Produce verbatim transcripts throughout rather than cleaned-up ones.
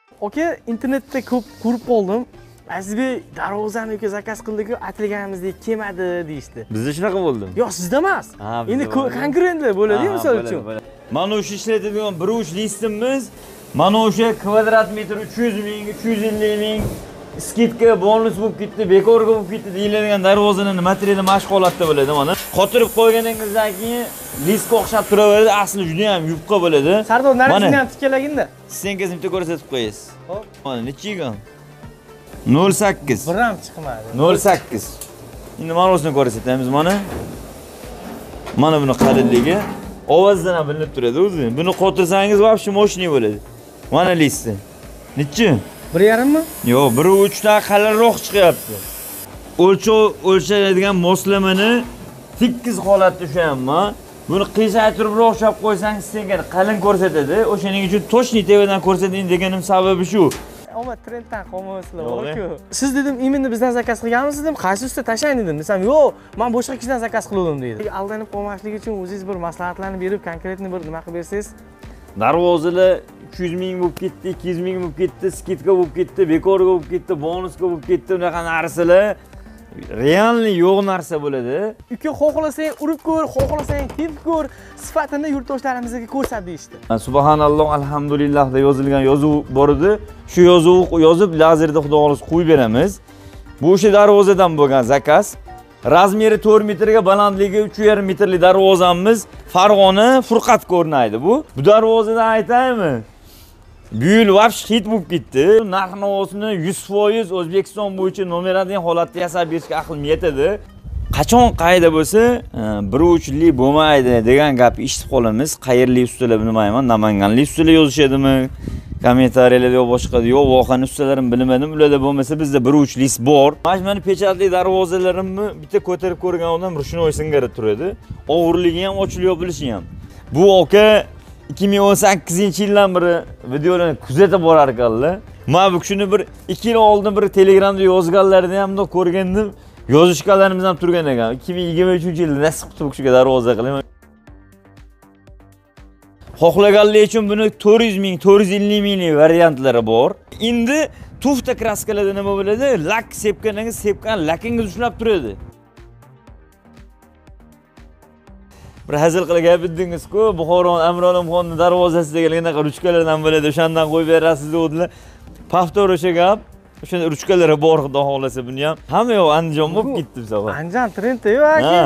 Aka, internetda ko'p ko'rib qoldim. Azizbek darvozani yoki zakaz qildik-ku, atilganimizdek kelmadi deyishdi. Bizda shunaqa bo'ldi. Yo'q, sizda emas. Endi konkurentlar bo'ladi-ku, misol uchun. Mana o'sha ishlatadigan bir uch listimiz, mana o'sha kvadrat metr uch yuz ming, uch yuz ellik ming skidka bonus bo'lib ketdi, bekorga bo'lib ketdi deyiladigan darvozalarning materiali mashq holatda bo'ladi mana. Qotirib qo'yganingizdan keyin listga o'xshab turaveradi, asli juda ham yupqa bo'ladi. Sardor, narisini ham tikkalaginda. Stenkasini bitta ko'rsatib qo'yasiz. Xo'p. Mana necha ekan? nol sakkiz. Bir ham chiqmadi. nol sakkiz. Endi mana o'sini ko'rsatamiz mana. Mana buni qalinligi ovozdan ham bilinib turadi o'zi. Buni qotirsangiz vobshe moshniy bo'ladi. Mana listi. Nechi? bir yarim mi? Yo'q, bir uch ta qalinroq chiqyapti. O'lchov o'lchaydigan moslamani tekis holatda ushlayapman. Buni qiyshaytiribroq o'xshab qo'ysangiz senga qalin ko'rsatadi. O'shaning uchun toshni tevadan ko'rsating deganim sababi shu. Ama trenddan qolmaysizlar, bor-ku. Siz dedim, "Iminni bizdan zakaz qilganmisiz?" dedim. "Qaysi usta tashlang" dedim. Desam, "Yo'q, men boshqa kishidan zakaz qildim" deydi. Aldanib qolmaslik uchun o'zingiz bir maslahatlarni berib, konkretni bir nima qilib bersangiz. Darvozalar uch yuz ming bo'lib ketdi, ikki yuz ming bo'lib ketdi, skidka bo'lib ketdi, bekorga bo'lib ketdi, bonuska bo'lib ketdi, unaqa narsalar realniy yo'q narsa bo'ladi. Uka, xohlasang urib ko'r, xohlasang tepib ko'r, sifatini yurtdoshlarimizga ko'rsat deyishdi. Subhanalloh, alhamdulillah deb yozilgan yozuv bor edi. Shu yozuvni yozib lazerda xudo xolos qo'yib beramiz. Bu o'sha darvozadan bo'lgan zakaz. Razmeri to'rt metrga, balandligi uch yarim metrli darvozamiz Farg'ona Furqat ko'rinaydi bu. Bu darvozadan aytaymi? Bu yil vobshe hit bo'lib ketdi. Narx-navosini yuz foiz O'zbekiston bo'yicha nomeradagi holatda yasab berishga aqlim yetadi. Qachon qayda bo'lsa, bir uchlik bo'lmaydi degan gapni eshitib qolamiz. Qayerlik ustalar bilmayman, Namanganlik ustalar yozishadimi? Kommentariyalarda yo boshqada yo voqani ustalarim bilmadim. Ularda bo'lmasa bizda bir uchlik bor. Mana meni pechatli darvozalarimni bitta ko'tarib ko'rgan odam rushnoy singari turadi. Og'irligi ham, ochilib yopilishi ham. Bu aka ikki ming o'n sakkizinchi yildan beri videolarni kuzatib borar ekanlar. Men bu kishini bir ikki yil oldin bir Telegramda yozganlarini ham da ko'rgandim. Yozishganlarimiz ham turgan ekan. ikki ming yigirma uchinchi yilda nasib qilib bu kishiga darvoza qilaman. Xohlaganlar uchun buni to'rt yuz ming, to'rt yuz ellik minglik variantlari bor. Endi tufta kraskalarda nima bo'ladi? Lak sepganingiz, sepgan lakingiz ushlab turadi. Bir hazil qilib gapidingiz-ku, Buxoro Amrolimxonning darvozasida kelganaqa ruchkalardan bo'ladi, o'shandan qo'yib berasiz dedilar. Paftor o'sha gap. O'shanda ruchkalari bor, xudo xolasa buni ham. Hamma yo'q Andijon bo'lib ketdi bu safar. Andijon trendda-yu aka.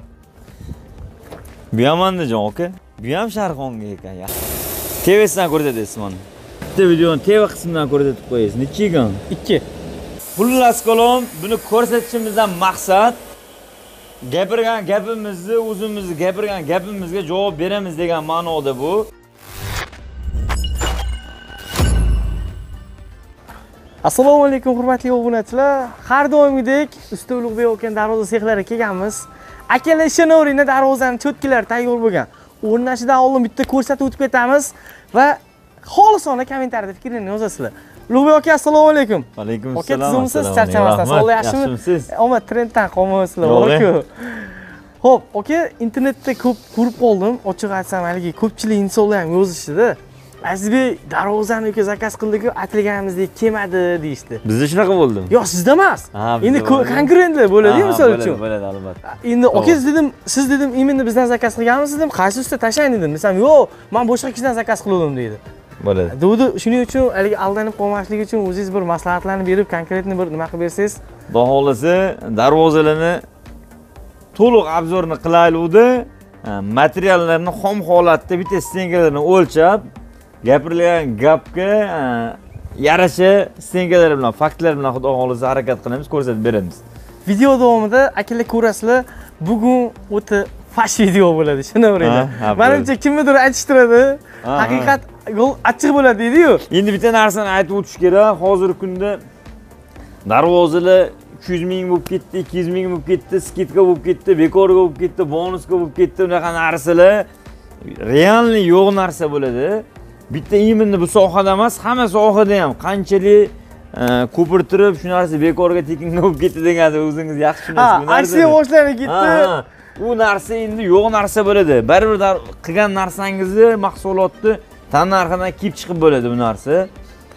Bu ham Andijon aka. Bu ham Sharqonga ekan ya. T V'sidan ko'rsatasiz mana. Bitta videoni T V qismidan ko'rsatib qo'yasiz. Necha ekan? ikki. Xullas qalom, buni ko'rsatishimizdan maqsad gapirgan gapimizni, o'zimizni gapirgan gapimizga javob beramiz degan ma'noda bu. Assalomu alaykum hurmatli obunachilar. Har doimgidek usta Ulug'bek aka darvoza sexlariga kelganmiz. Akalar ishonavringlar, darvozaning cho'tkilari tayyor bo'lgan. O'rnashidan oldin bitta ko'rsatib o'tib ketamiz va xolisona kommentariyada fikrlaringizni yozasizlar. Ulug'bek aka, assalomu alaykum. Alaykum assalom. Aka, tuzimsiz, charchamasdan. Sog'lik yaxshimi? Omad trenddan qolmaysizlar, bor-ku. Xo'p, aka, internetda ko'p ko'rib qoldim. Ochiq aytsam, haligi ko'pchilik insonlar ham yozishdi-da. Azizbek darvozani yoki zakaz qildik-ku, atilganimizdek kelmadi deyishdi. Bizda shunaqa bo'ldi. Yo'q, sizda emas. Endi konkurentlar bo'ladi-ku, misol uchun. Bo'ladi, albatta. Endi aka, dedim, siz dedim, "Iminni bizdan zakaz qilganmisiz?" dedim. "Qaysi usta tashlang" dedim. Desam, "Yo'q, men boshqa kishidan zakaz qildim" deydi. Bo'ladi. Dedi, shuning uchun haligi aldanib qolmaslik uchun o'zingiz bir maslahatlarni berib, konkretni bir nima qilib bersangiz. Xudo xolasa, darvozalarni to'liq obzorni qilaylik-da, materiallarni xom holatda bitta stenkalarni o'lchab, gapirilgan gapga yarasha stenkalar bilan, faktlar bilan xudo xolasa harakat qilamiz, ko'rsatib beramiz. Video davomida akalar ko'rasizlar, bugun o'ta fash video bo'ladi, tushunavringlar. Menimcha kimnidir aytishtiradi, haqiqat yo'l achchiq bo'ladi deydi-yu. Endi bitta narsani aytib o'tish kerak. Hozirgi kunda darvozalar uch yuz ming bo'lib ketdi, ikki yuz ming bo'lib ketdi, skidka bo'lib ketdi, bekorga bo'lib ketdi, bonuska bo'lib ketdi, unaqa narsalar realniy yo'q narsa bo'ladi. Bitta iminni bu sohada emas, hamma sohada ham qanchalik ko'pirtirib, shu narsa bekorga tekinga bo'lib ketdi deganni o'zingiz yaxshi tushunasiz. Bu narsa aksiya boshlanib ketdi. Bu narsa endi yo'q narsa bo'ladi. Baribir qilgan narsangizni, mahsulotni tan narxidan kelib chiqib bo'ladi bu narsa.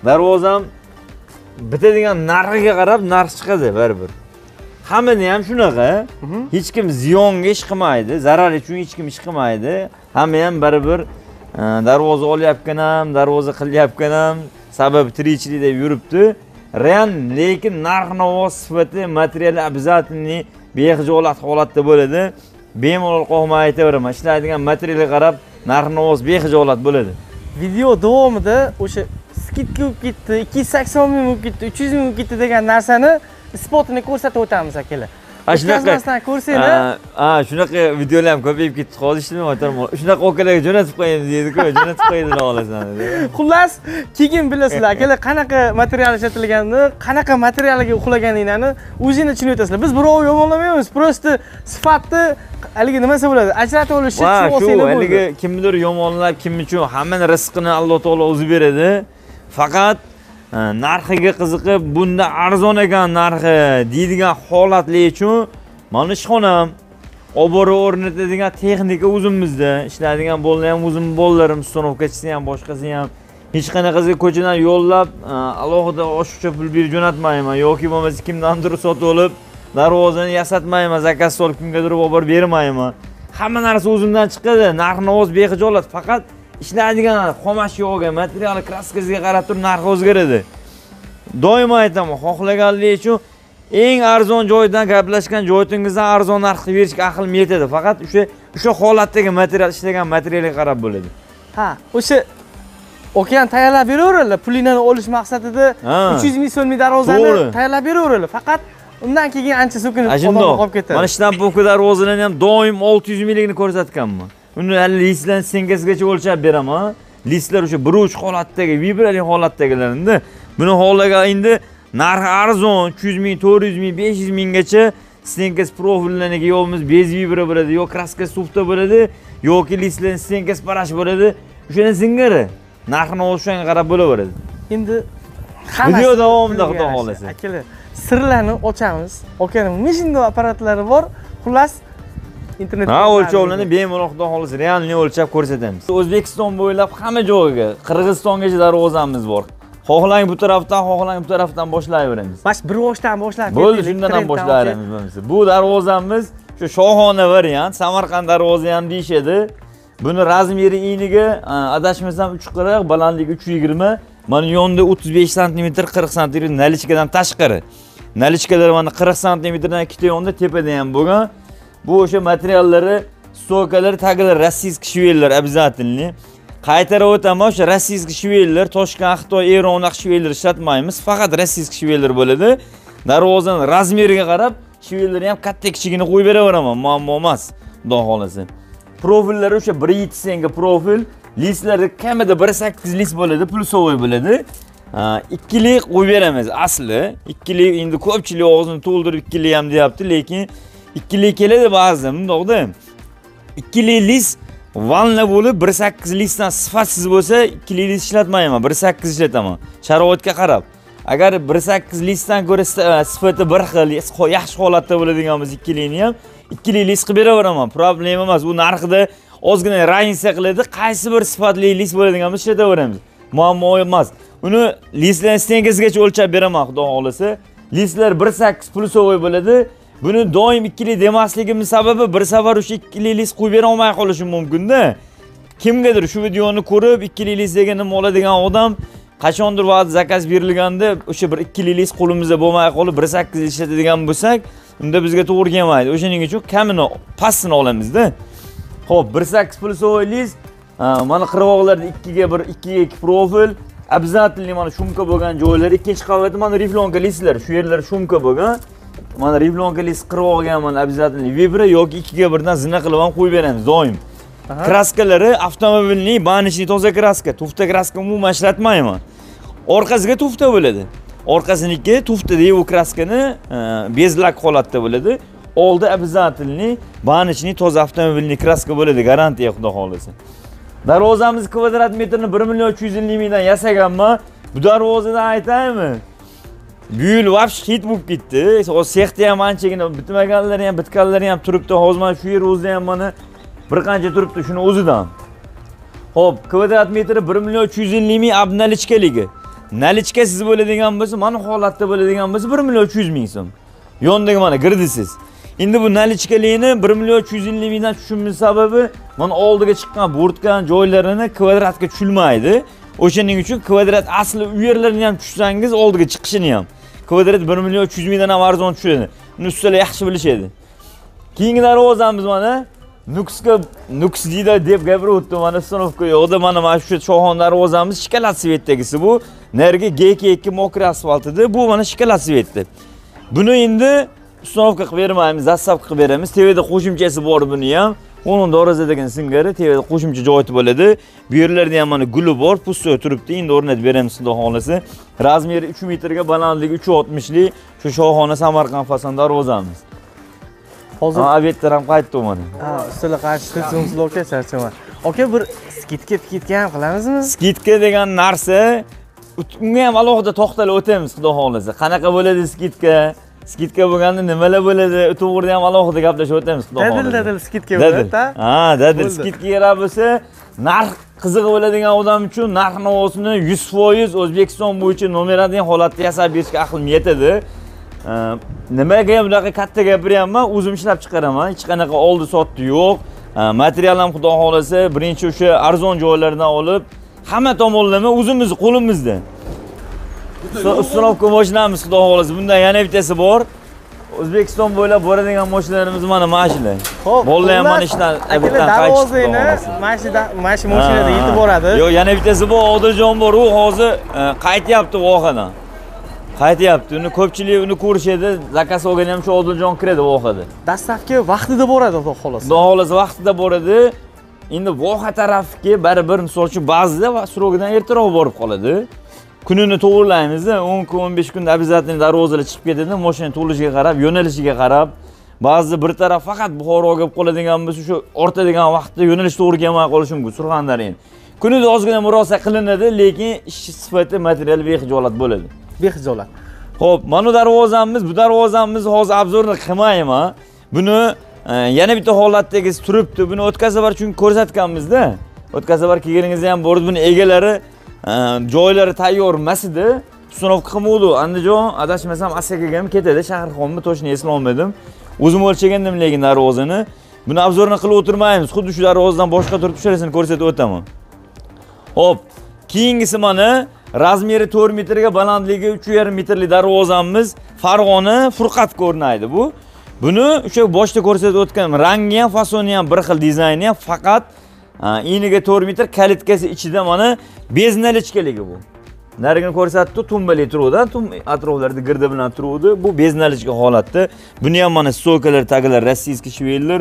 Darvozam bitadigan narxiga qarab narx chiqadi baribir. Hammani ham shunaqa. Hech kim ziyonga ish qilmaydi, zarar uchun hech kim ish qilmaydi. Hamma ham baribir darvoza olyapkan ham, darvoza qilyapkan ham, sababi tirikchilik deb yuribdi. Real lekin narx-navo sifati, material обязательный bexijolat holatda bo'ladi. Bemalol qo'yma aytaveraman. Ishlaydigan materialga qarab narx-navo bexijolat bo'ladi. Video davomida o'sha skidka bo'lib ketdi, ikki yuz sakson ming bo'lib ketdi, uch yuz ming bo'lib ketdi degan narsani isbotini ko'rsatib o'tamiz akalar. Shunaqa ko'rsanglar, ha, shunaqa videolar ham ko'payib ketdi. Hozir ishlamayman, o'tirman. Shunaqa okalarga jo'natib qo'yamiz deydi-ku, jo'natib qo'yadilar olasan dedi. Xullas, keyin bilasizlar akalar qanaqa material ishlatilganini, qanaqa materialga uxlaganinglarni o'zingiz tushunib o'tasizlar. Biz birov yomonlamaymiz, prosta sifatni haligi nimasi bo'ladi? Ajratib olish uchun olsanglar bo'ladi. Haligi kimdir yomonlab, kim uchun hammaning rizqini Alloh taolo o'zi beradi. Faqat narxiga qiziqib, bunda arzon ekan narxi deydigan holatlar uchun mana ishxonam, obora o'rnatadigan texnika o'zimizda, ishlaydigan bolalar ham o'zim bolalarim, ustanovkachisi ham, boshqasi ham hech qanaqasiga ko'chadan yo'llab, alohida oshiqcha pul berib jo'natmayman yoki bo'lmasa kimdandir sotib olib, darvozani yasatmayman, zakaz solib kimgadir olib borib bermayman. Hamma narsa o'zimdan chiqadi, narx-navoz bexijolat, faqat ishlaydigan xomashyoga, material kraskasiga qarab turib narx o'zgaradi. Doimo aytaman, xohlaganlik uchun eng arzon joydan gaplashgan joyingizdan arzon narxni berishga aqlim yetadi. Faqat o'sha o'sha holatdagi material ishlagan materialga qarab bo'ladi. Ha, o'sha okean tayyorlab beraveradilar, pulini olish maqsadida uch yuz ming so'mlik darvozani tayyorlab beraveradilar. Faqat undan keyin ancha so'kinib odam qolib ketadi. Mana shtampovka darvozalarni ham doim olti yuz minglikni ko'rsatganman. Uni hali listdan senkasigacha o'lchab beraman. Listlar o'sha bir uch holatdagi, vibrali holatdagilarni. Buni holaga endi narxi arzon uch yuz ming, to'rt yuz ming, besh yuz minggacha stenkas profillariga yo'limiz bez vibra bo'ladi, yo kraska sufta bo'ladi, yoki listlar stenkas parash bo'ladi. O'shani singari narxini o'shanga qarab bo'laveradi. Endi video davomida xudo xolasa. Akalar, sirlarni ochamiz. Okaning mishindo apparatlari bor. Xullas internet. Ha, o'lchovlarni bemalol xudo xolasa realni o'lchab ko'rsatamiz. O'zbekiston bo'ylab hamma joyga, Qirg'izistongacha darvozamiz bor. Xohlang bu tarafdan, xohlang bu tarafdan boshlayveramiz. Bash bir boshdan boshlab ketdik. Bo'ldi, shundan ham boshlayveramiz bo'lmasa. Bu darvozamiz shu shohona variant, Samarqand darvoza ham deyshadi. Buni razmeri eniga adashmasam uch qirq, balandligi uch yigirma, mana yonda o'ttiz besh santimetr, qirq santimetr nalichkadan tashqari. Nalichkalar mana qirq santimetrdan ikkita yonda tepada ham bo'lgan. Bu o'sha materiallari, stokalar, taglar rossiyskiy shvellar обязательно. Qaytarib o'taman, o'sha rossiyskiy shvellar, Toshkent, Xitoy, Eron shvellar ishlatmaymiz. Faqat rossiyskiy shvellar bo'ladi. Darvozaning razmeriga qarab, shvellarni ham katta kichigini qo'yib beraveraman, muammo emas, xudo xolasa. Profillari o'sha bir yetti senga profil, listlari kamida bir sakkiz list bo'ladi, pulsovoy bo'ladi. ikkilik qo'yib beramiz asli. ikkilik endi ko'pchilik og'zini to'ldirib ikkilik ham deyapti, lekin ikkilik keladi ba'zida, bundoqda. ikkilik list vanna bo'lib bir sakkiz listdan sifatsiz bo'lsa, ikkilik list ishlatmayman, bir sakkiz ishlataman. Sharoitga qarab. Agar bir sakkiz listdan ko'ra sifati bir xil, yaxshi holatda bo'ladigan bo'lsa, ikkilikni ham ikkilik list qilib beraveraman. Problem emas. U narxida ozgina raznica qiladi. Qaysi bir sifatli list bo'ladigan bo'lsa ishlataveramiz. Muammo emas. Uni listlarni stenkasigacha o'lchab beraman, xudo xolasa. Listlar bir sakkiz pulsovoy bo'ladi. Buni doim ikkilik demasligimiz sababi bir safar o'sha ikkilik list qo'yib bera olmay qolishi mumkin-da. Kimgadir shu videoni ko'rib ikkilik list degan nima oladigan odam qachondir vaqt zakaz berilganda o'sha bir ikkilik list qo'limizda bo'lmay qolib bir sakkiz ishlatadigan bo'lsak, unda bizga to'g'ri kelmaydi. O'shaning uchun kamini, pastini olamiz-da. Xo'p, bir sakkiz pulsovoy list, mana qirg'oqlarda ikkiga bir, ikkiga ikki profil, обязательно mana shumka bo'lgan joylar, ikkinchi qavatda mana riflonka listlar, shu yerlar shumka bo'lgan. Mana riflonka list qirg'oqga mana обязательно vibra yoki ikkiga birdan zina qilib ham qo'yib beramiz doim. Kraskalari avtomobilning banishli toza kraska, tufta kraska umuman ishlatmayman. Orqasiga tufta bo'ladi. Orqasiniki tuftada u kraskani bezlak holatda bo'ladi. Oldi обязательно banishli toza avtomobilning kraska bo'ladi, garantiya xudo xolasa. Darvozamiz kvadrat metrini bir million uch yuz ellik mingdan yasaganman. Bu darvozada aytaymi? Bu yil vobsh hit bo'lib ketdi. O sexda ham anchagina bitmaganlari ham, bitganlari ham turibdi. Hozir mana shu yer o'zida ham mana bir qancha turibdi shuni o'zidan. Xo'p, kvadrat metri bir million uch yuz ellik ming abnalichkaligi. nalichkasiz bo'ladigan bo'lsa, mana holatda bo'ladigan bo'lsa bir million uch yuz ming so'm. Yondagi mana girdisiz. Endi bu nalichkalikni bir million uch yuz ellik mingdan tushunmiz sababi mana oldiga chiqqan bo'rtgan joylarini kvadratga tushilmaydi. O'shaning uchun kvadrat asli u yerlarni ham tushsangiz oldiga chiqishini ham. Kvadrat bir million uch yuz mingdan ham arzon tushadi. Buni ustalar yaxshi bilishadi. Keyingi darvozamiz mana Nuksga Nuks deydi deb gapirib mana uстановка yo'qda mana mana shu shohon darvozamiz shikolat svetdagisi bu. Nerga G K ikki mokri asfalt edi. Bu mana shikolat svetda. Buni endi uстановка qilib bermaymiz, zastavka qilib beramiz. Tevada qo'shimchasi bor buni ham. Onun daraza degan singari tevada qo'shimcha joyi bo'ladi. Bu yerlarda ham mana guli bor, pusto turibdi. Endi o'rnatib beramiz xudo xolasa. Razmeri uch metrga, balandligi uch o'tmishlik shu shohona Samarqand fason darvozamiz. Hozir obyektlar ham qaytdi mana. Ha, ustiga qarshi tilsimsiz aka charchaman. Aka bir skidka skidka ham qilamizmi? Skidka degan narsa unga ham alohida to'xtalib o'tamiz xudo xolasa. Qanaqa bo'ladi skidka? Skidka bo'lganda nimalar bo'ladi? To'g'rida ham alohida gaplashib o'tamiz xudo xolasa. Dadil dadil skidka bo'ladi-da. Ha, dadil skidka kerak bo'lsa, narx qizig'i bo'ladigan odam uchun narx-navosini yuz foiz O'zbekiston bo'yicha nomeradigan holatda yasab berishga aqlim yetadi. Nimaga bunaqa katta gapiryapman? O'zim ishlab chiqaraman. Hech qanaqa oldi sotdi yo'q. Material ham xudo xolasa birinchi o'sha arzon joylardan olib, hamma tomonlama o'zimiz qo'limizda. Uстановка mashinamiz xudo xolasa. Bundan yana bittasi bor. O'zbekiston bo'ylab boradigan mashinalarimiz mana mashina. Xo'p, bolalar ham mana ishdan bittadan darvozani mashina mashina mashinada yetib boradi. Yo'q, yana bittasi bor, Odiljon bor, u hozir qaytyapti vohadan. Qaytyapti. Uni ko'pchilik uni ko'rishadi. Zakaz olgan ham shu Odiljon kiradi vohada. Dastavka vaqtida boradi xudo xolasa. Xudo xolasa vaqtida boradi. Endi voha tarafga baribir misol uchun ba'zida srogidan ertaroq borib qoladi. Kunini to'g'rilaymiz, o'n kun o'n besh kunda обязательно darvozalar chiqib ketadi, mashina to'lishiga qarab, yo'nalishiga qarab. Ba'zi bir taraf faqat Buxoroga kelib qoladigan bo'lsa, shu o'rtadigan vaqtda yo'nalish to'g'ri kelmay qolishi mumkin, Surxondaryo. Kunida ozgina murosa qilinadi, lekin ish sifati material bexijolat bo'ladi. Bexijolat. Xo'p, mana darvozamiz, bu darvozamiz hozir obzorni qilmayman. Buni yana bitta holatdagi turibdi. Buni o'tkazib var chunki ko'rsatganmiz-da. O'tkazib var kelganingizda ham bor, buni egalari joylari tayyor emas edi. Uстановка qilmadi. Andijon adashmasam Asakaga ham ketadi, Shahrixonmi to'shni eslolmadim. O'zim o'lchagandim lekin darvozani. Buni obzorni qilib o'tirmaymiz. Xuddi shu darvozadan boshqa turib tusharasini ko'rsatib o'taman. Hop, keyingisi mana razmeri to'rt metrga, balandligi uch yarim metrli darvozamiz Farg'ona Furqat ko'rinaydi bu. Buni o'sha boshda ko'rsatib o'tgan rangi ham, fasoni ham bir xil, dizayni ham, faqat eniga to'rt metr, kalitkasi ichida mana bez nalichkaligi bu. Narigini ko'rsatdi, tumbali turuvdi, tum atroflarida girdi bilan turuvdi. Bu bez nalichka holatda. Buni ham mana stokalar, taglar rossiyskiy shveller.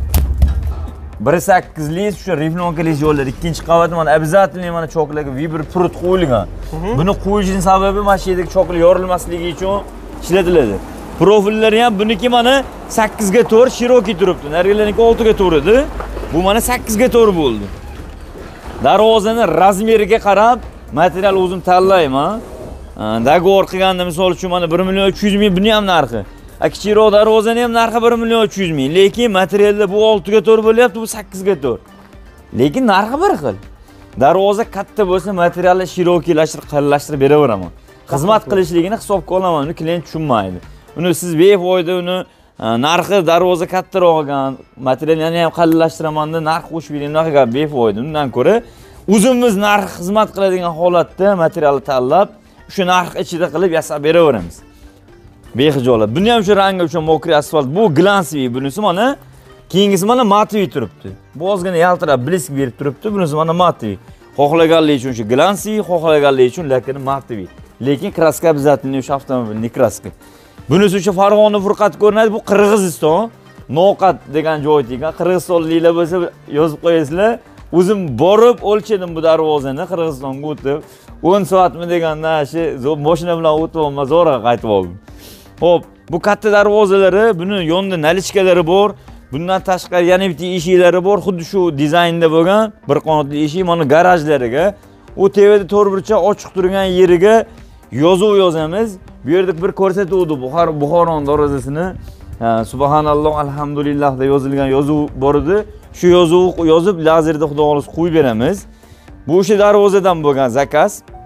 bir sakkiz lik shu riflonkali yo'llar ikkinchi qavat mana обязательно mana choklarga vibr prut qo'yilgan. Buni qo'yishning sababi mashinadagi choklar yorilmasligi uchun ishlatiladi. Profillari ham buniki mana sakkiz ga to'rt shiroki turibdi. Narigilarniki olti ga to'rt edi. Bu mana sakkiz ga to'rt bo'ldi. Darvozani razmeriga qarab material o'zim tanlayman. Dogovor qilganda misol uchun mana bir million uch yuz ming buni ham narxi. Kichikroq darvozani ham narxi bir million uch yuz ming. Lekin materialda bu olti ga to'rt bo'lyapti, bu sakkiz ga to'rt. Lekin narxi bir xil. Darvoza katta bo'lsa materialni shirokiylashtirib, qalinlashtirib beraveraman. Xizmat qilishligini hisobga olaman, uni klient tushunmaydi. Uni siz befoyda uni narxi darvoza kattaroq olgan, materialni ham qalinlashtiraman-da narx qo'shib bering, unaqa gap befoyda. Undan ko'ra o'zimiz narx xizmat qiladigan holatda materialni tanlab, shu narx ichida qilib yasab beraveramiz. Bexijolat. Buni ham shu rangi uchun mokri asfalt. Bu glansli, bunisi mana keyingisi mana matviy turibdi. Bu ozgina yaltirab, blisk berib turibdi. Bunisi mana matviy. Xohlaganlar uchun shu glansli, xohlaganlar uchun lakini matviy. Lekin kraska обязательно o'sha avtomobilning kraska. Bunisi uchun Farg'ona Furqat ko'rinadi. Bu Qirg'iziston, Noqat degan joy degan. Qirg'izistonliklar bo'lsa yozib qo'yasizlar. O'zim borib o'lchadim bu darvozani Qirg'izistonga o'tib. o'n soatmi deganda shu mashina bilan o'tib olmay zo'rg'a qaytib oldim. Hop, bu katta darvozalari, buni yonida nalichkalari bor. Bundan tashqari yana bitta eshiklari bor, xuddi shu dizaynda bo'lgan bir qanotli eshik, mana garajlariga, u tevada to'rtburchak ochiq turgan yeriga yozuv yozamiz. Bu yerda bir ko'rsatuvdi Buxor Buxoron darvozasini. Subhanalloh, alhamdulillah deb yozilgan yozuv bor edi. Shu yozuv yozib lazerda xudo xolos qo'yib beramiz. Bu o'sha darvozadan bo'lgan zakaz.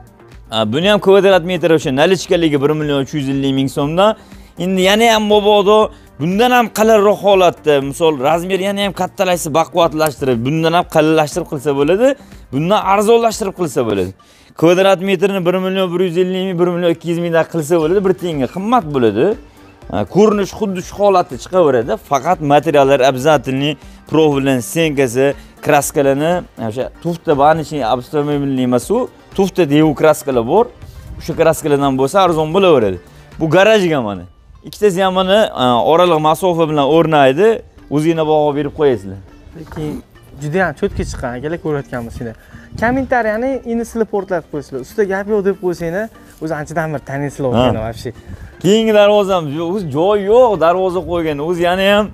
Buni ham kvadrat metr o'sha nalichkaligi bir million uch yuz ellik ming so'mdan. Endi yana ham mabodo bundan ham qalinroq holatda, misol razmer yana ham kattalashsa, baquvvatlashtirib, bundan ham qalinlashtirib qilsa bo'ladi, bundan arzonlashtirib qilsa bo'ladi. Kvadrat metrini bir million bir yuz ellik ming, bir million ikki yuz mingdan qilsa bo'ladi, bir tiyinga qimmat bo'ladi. Ko'rinish xuddi shu holatda chiqaveradi. Faqat materiallar обязательный profildan stenkasi, kraskalarni o'sha tufta banichi avtomobilni emas u, tufta deyu kraskalar bor. O'sha kraskalardan bo'lsa arzon bo'laveradi. Bu garajga mana. Ikkitasi ham mana oraliq masofa bilan o'rnaydi. O'zingizga baho berib qo'yasizlar. Lekin juda ham cho'tga chiqqan akalar ko'rayotganmiz shuni. Kommentariyani endi sizlar portlatib qo'ysizlar. Ustida gap yo'q deb qo'ysanglar, o'zi anchadan bir taniysizlar ekan вообще. Keyingi darvozamiz o'zi joy yo'q, darvoza qo'ygan. O'zi yana ham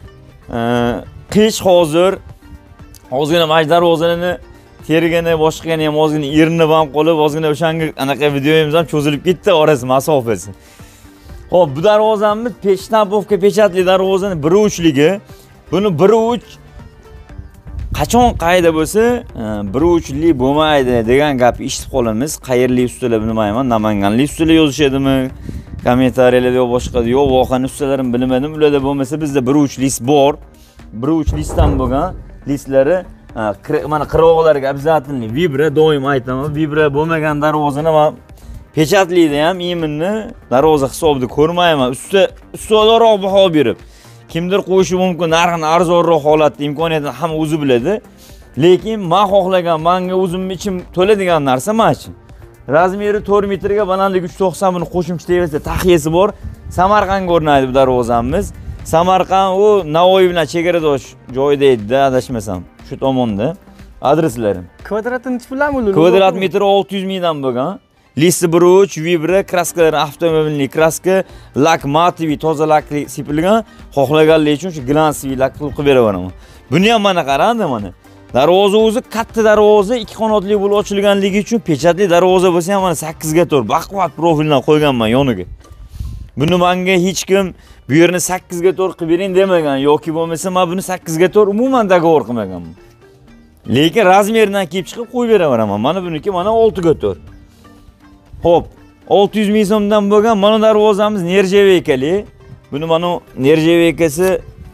qish hozir. Ozgina maj darvozani tergani, boshqani ham ozgina erinib ham qolib, ozgina o'shanga anaqa videoyimiz ham cho'zilib ketdi, orasi masofasi. Xo'p, bu darvozamiz peshtampovka pechatli darvozani bir uchligi. Buni bir uch qachon qayda bo'lsa, bir uchli bo'lmaydi degan gap eshitib qolamiz. Qayerli ustalar bilmayman, Namanganlik ustalar yozishadimi, kommentariyalarda yo boshqada, yo voqani ustalarim bilmadim. Ularda bo'lmasa bizda bir uch list bor. bir uch listdan bo'lgan listlari mana qirg'oqlarga обязательный vibra doim aytaman. Vibra bo'lmagan darvozani va pechatlikda ham iminni darvoza hisobida ko'rmayman. Usta ustaroq baho berib kimdir qo'yishi mumkin, narxini arzonroq holatda imkoniyatini ham o'zi biladi. Lekin men xohlagan, menga o'zim ichim to'ladigan narsa mana. Razmeri to'rt metrga, balandligi uch to'qson buni qo'shimcha tevasida taxiyasi bor. Samarqandga o'rnaydi bu darvozamiz. Samarqand u Navoiy bilan chegaradosh joyda edi, adashmasam. Shu tomonda adreslarim. Kvadratni necha puldan bo'ladi? Kvadrat metr olti yuz mingdan bo'lgan. Listi bir uch, vibra, kraskalar avtomobilning kraska, lak mativiy, toza lakli sepilgan. Xohlaganlar uchun shu glansiy lak qilib beraman. Buni ham mana qarandi mana. Darvoza o'zi katta darvoza, ikki qanotli bo'lib ochilganligi uchun pechatli darvoza bo'lsa ham mana sakkiz ga to'rt baquvvat profildan qo'yganman yoniga. Buni menga hech kim bu yerni sakkiz ga to'rt qilib bering demagan yoki bo'lmasa men buni sakkiz ga to'rt umuman dogovor qilmaganman. Lekin razmeridan kelib chiqib qo'yib beraman. Mana buniki mana olti ga to'rt. Xo'p, olti yuz ming so'mdan bo'lgan mana darvozamiz nerjeveykali. Buni mana nerjeveykasi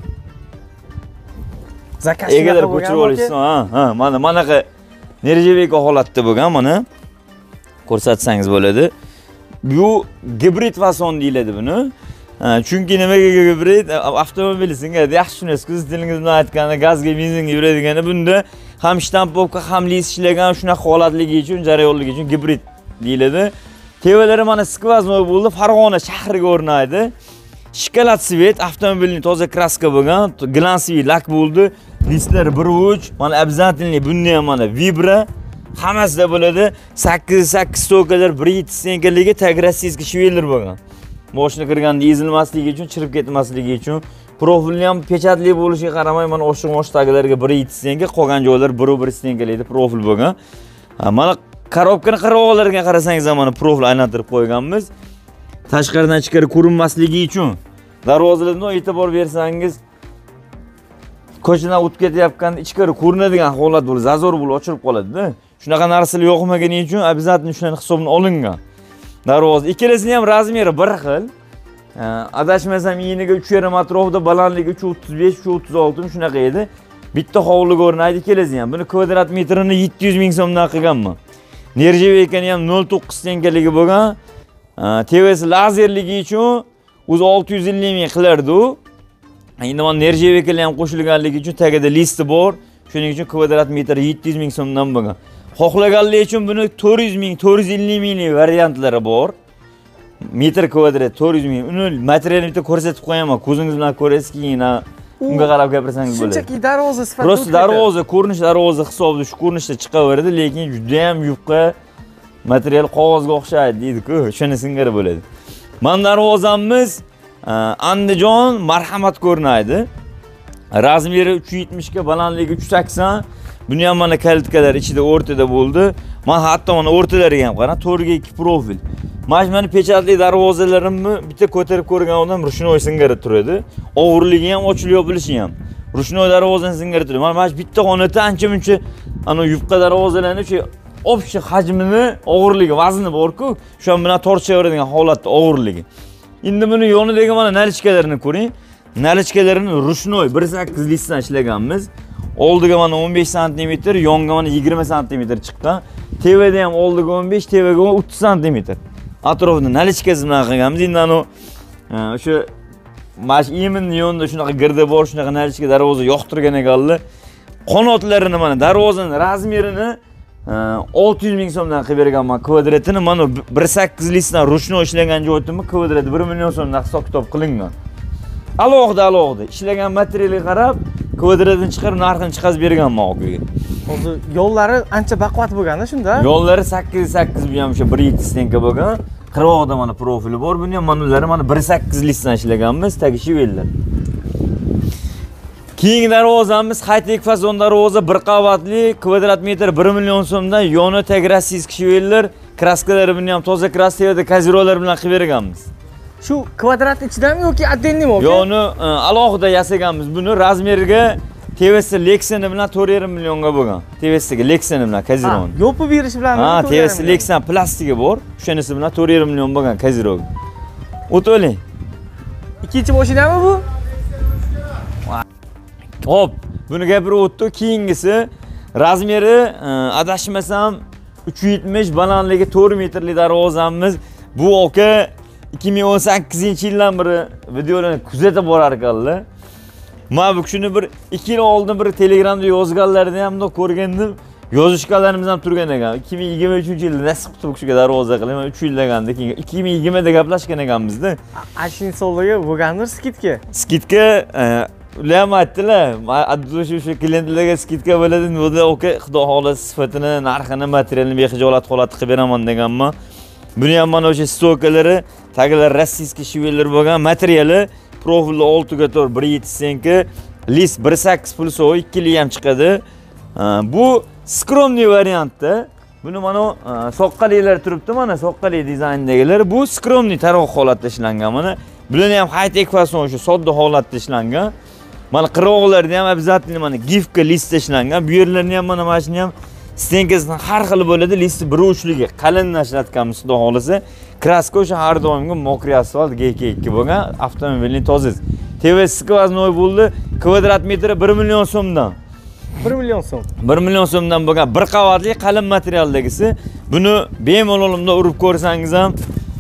zakaz egalar ko'chirib olishsin. Ha, ha, mana manaqa nerjeveyka holatda bo'lgan, mana ko'rsatsangiz bo'ladi. Bu gibrid fason deyiladi buni. Chunki nimaga gibrid? Avtomobilingizga yaxshi tushunasiz, siz tilingiz bilan aytganda gazga, benzinga yuradigani bunda ham shtampovka, ham lis ishlagan shunaqa holatligi uchun, jarayonligi uchun gibrid deyiladi. Tevalari mana skvoznoy bo'ldi, Farg'ona shahriga o'rnaydi. Shikolat svet, avtomobilning toza kraska bo'lgan, glansiy lak bo'ldi. Listlar bir uch, mana обязательный bunda ham mana vibra hammasida bo'ladi. sakkiz sakkiz to'kalar bir yetti stenkaligi tagrassiyski shveler bo'lgan. Moshina kirganda ezilmasligi uchun, chirib ketmasligi uchun, profilni ham pechatli bo'lishiga qaramay mana o'sha moshtagilarga bir yetti stenka, qolgan joylar bir bir stenkalikda profil bo'lgan. Mana korobkani qirg'oqlarga qarasangiz ham mana profil aylantirib qo'yganmiz. Tashqaridan ichkari ko'rinmasligi uchun darvozalardan e'tibor bersangiz, ko'chadan o'tib ketayotganda ichkari ko'rinadigan holat bo'lib, zazor bo'lib ochilib qoladi-da. Shunaqa narsalar yo'qmagani uchun обязательно shuning hisobini olingan. Darvoza ikkalasining ham razmeri bir xil. Adashmasam eniga uch yarim atrofida, balandligi uch o'ttiz besh, uch o'ttiz olti shunaqa edi. Bitta hovliga o'rnaydi ikkalasi ham. Buni kvadrat metrini yetti yuz ming so'mdan qilganman. Nerjeveykani ham nol to'qqiz tenkaligi bo'lgan. Tevasi lazerligi uchun o'zi olti yuz ellik ming qilardi u. Endi mana nerjeveykali ham qo'shilganligi uchun tagida listi bor. Shuning uchun kvadrat metr yetti yuz ming so'mdan bo'lgan. Xohlaganlar uchun buni to'rt yuz ming, to'rt yuz ellik minglik variantlari bor. Metr kvadrat to'rt yuz ming. Uni materialni bitta ko'rsatib qo'yaman. Ko'zingiz bilan ko'rasiz keyin unga qarab gapirsangiz bo'ladi. Shunchaki darvoza sifatida. Prosta darvoza, ko'rinish darvoza hisobida shu ko'rinishda chiqaveradi, lekin juda ham yupqa material qog'ozga o'xshaydi deydi-ku, shuni singari bo'ladi. Men darvozamiz Andijon Marhamat ko'rinaydi. Razmeri uch yetmish ga, balandligi uch sakson. Buni ham mana kalitkalar ichida o'rtada bo'ldi. Men hatto mana o'rtalariga ham qarang, to'rt ga ikki profil. Mana pechatli darvozalarimni bitta ko'tarib ko'rgan odam rushnoy singari turadi. Og'irligi ham, ochilib yopilishi ham. Rushnoy darvozani singari turadi. Mana bitta xonada ancha-muncha ana yupqa darvozalarni shu общий hajmini, og'irligi, vazni bor-ku, shu bilan tortishaveradigan holatda og'irligi. Endi buni yonidagi mana nalichkalarini ko'ring. Nalichkalarini rushnoy bir sakkiz listdan ishlaganmiz. Oldiga mana o'n besh santimetr, yonga mana yigirma santimetr chiqqan. Tevada ham oldiga o'n besh, tevaga o'ttiz santimetr. Atrofini nalichkasi bilan qilganmiz. Endi ana o'sha mash iminni yonida shunaqa girdi bor, shunaqa nalichka darvoza yoqtirgan ekanlar. Qanotlarini mana darvozaning razmerini olti yuz ming so'mdan qilib berganman. Kvadratini mana bir sakkiz listdan rushnoy ishlagan joyimni kvadrati bir million so'mdan hisob kitob qilingan. Alohida alohida ishlagan materialga qarab, kvadratini chiqarib, narxini chiqazib berganman okaga. Hozir yo'llari ancha baquvvat bo'lganda shunda. Yo'llari sakkiz sakkiz bu ham o'sha bir yetti stenka bo'lgan. Qirg'oqda mana profili bor. Buni ham manullari mana bir sakkiz listdan ishlaganmiz, tagi shivellar. Keyingi darvozamiz high-tech fazon darvoza, bir qavatli, kvadrat metr bir million so'mdan, yoni tag rossiyskiy shivellar, kraskalari buni ham toza krasiyada kazirolar bilan qilib berganmiz. Shu kvadrat ichidami yoki отдельныйmi aka? Yoni alohida yasaganmiz. Buni razmeriga T V S Lexan bilan to'rt yarim millionga bo'lgan. T V S'ga Lexan bilan Kaziron. Yopib berish bilan Ha, T V S Lexan plastiki bor. Shunisi bilan to'rt yarim million bo'lgan Kaziron. O'to'ling. Ikkinchi mashinami bu? Hop, buni gapirib o'tdi. Keyingisi razmeri adashmasam uch yuz yetmish, balandligi to'rt metrli darvozamiz. Bu oka ikki ming o'n sakkizinchi yildan beri videolarni kuzatib borar ekanlar. Men bu shuni bir ikki yil oldin bir Telegramda yozganlarni ham ko'rgandim. Yozishganlarimiz ham turgan ekan. ikki ming yigirma uchinchi yilda nasib qilib bu kishiga darvoza qilaman. uch yil deganda keyin ikki ming yigirmada gaplashgan ekanmiz-da. Ashin soldaga bo'lgandir skidka. Skidka ular ham aytdilar, shu shu klientlarga skidka bo'ladi, bunda oka xudo xohlasa sifatini, narxini, materialni bexijolat holatda qilib beraman deganman. Buni ham mana o'sha stokalari, taglar rossiyskiy shivellar bo'lgan, materiali profilli oltiga to'rt bir yetti stenka, list bir sakkiz pulsovoy ikkili ham chiqadi. Bu skromniy variantda. Buni mana soqqalilar turibdi, mana soqqali dizayndagilar. Bu skromniy taroq holatda ishlangan. Mana bularni ham high-tech fason o'sha sodda holatda ishlangan. Mana qirg'oqlarda ham обязательно mana gifka listda ishlangan. Bu yerlarni ham mana mana shuni ham stenkasidan har xil bo'ladi, listi bir uchligi, qalin ishlatganmiz xudo xolasa. Kraska o'sha har doimgi mokriy asfalt G K ikki bo'lgan, avtomobilning tozasi. T V S kvaznoy bo'ldi, kvadrat metri bir million so'mdan. bir million so'm. bir million so'mdan bo'lgan bir qavatli qalin materialdagisi. Buni bemalolda urib ko'rsangiz ham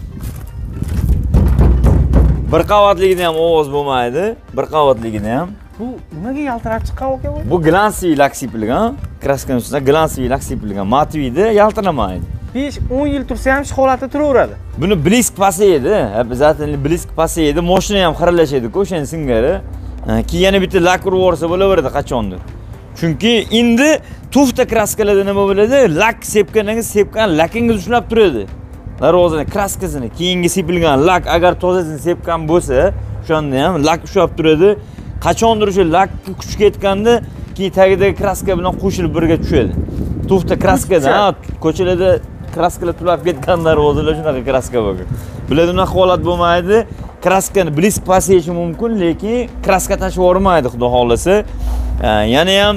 bir qavatligida ham ovoz bo'lmaydi, bir qavatligida ham. Bu nimaga yaltirab chiqqan aka bu? Bu glansiy lak sepilgan, kraskani ustida glansiy lak sepilgan, matviyda yaltiramaydi. besh o'n yil tursa ham shu holatda turaveradi. Buni blisk pasaydi, обязательно blisk pasaydi, mashina ham xiralashadi-ku, o'shaning singari. Keyin yana bitta lak urib yuborsa bo'laveradi qachondir. Chunki endi tufta kraskalarda nima bo'ladi? Lak sepganingiz sepgan lakingiz ushlab turadi. Darvozaning kraskasini, keyingi sepilgan lak agar tozasini sepgan bo'lsa, o'shanda ham lak ushlab turadi. Qachondir o'sha lak kuch ketganda, keyin tagidagi kraska bilan qo'shilib birga tushadi. Tufta kraskada, ha, ko'chalarda kraskalar tulab ketgan darvozalar shunaqa kraska bo'lgan. Bularda unaqa holat bo'lmaydi. Kraskani blisk pasayishi mumkin, lekin kraska tashib yubormaydi xudo xolasa. Yana ham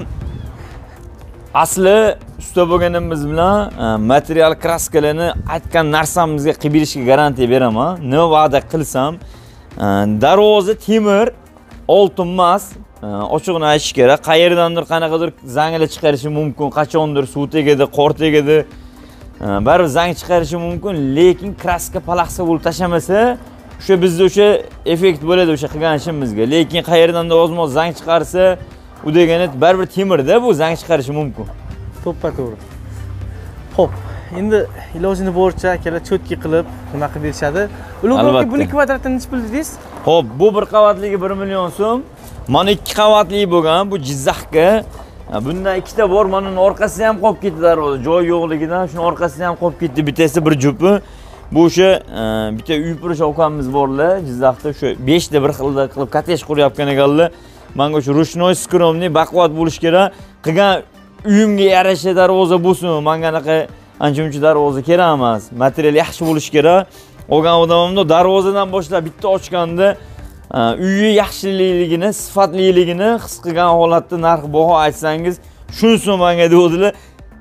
asli usta bo'lganimiz bilan material kraskalarni aytgan narsamizga qilib berishga garantiya beraman. Nima va'da qilsam, darvoza temir, oltin emas, ochiqni aytish kerak. Qayerdandir qanaqadir zanglar chiqarishi mumkin, qachondir suv tegadi, qor tegadi. Baribir zang chiqarishi mumkin, lekin kraska palaxsa bo'lib tashamasa, o'sha bizda o'sha effekt bo'ladi o'sha qilgan ishimizga. Lekin qayerdandir ozmoz zang chiqarsa, u degani baribir temirda bu zang chiqarishi mumkin. To'ppa to'g'ri. Xo'p, endi ilojini boricha akalar cho'tki qilib nima qilib berishadi. Ulug'bekka buni kvadratini necha pul dedingiz? Xo'p, bu bir qavatligi bir million so'm. Mana ikki qavatli bo'lgan, bu Jizzaxga. Bundan ikkita bor, mana uning orqasi ham qolib ketdi darvoza. Joy yo'qligidan shuni orqasi ham qolib ketdi, bittasi bir jupi. Bu o'sha bitta uy qurish oqamiz borlar, Jizzaxda o'sha besh ta bir xilda qilib kotej quryapgan ekanlar. Menga o'sha rushnoy skromniy baquvvat bo'lish kerak. Qilgan uyimga yarasha darvoza bo'lsin. Menga anaqa ancha-muncha darvoza kerak emas. Material yaxshi bo'lish kerak. Olgan odamimda darvozadan boshlab bitta ochganda uyi yaxshiligini, sifatliligini his qilgan holatda narx baho aytsangiz, shunisi menga dedilar.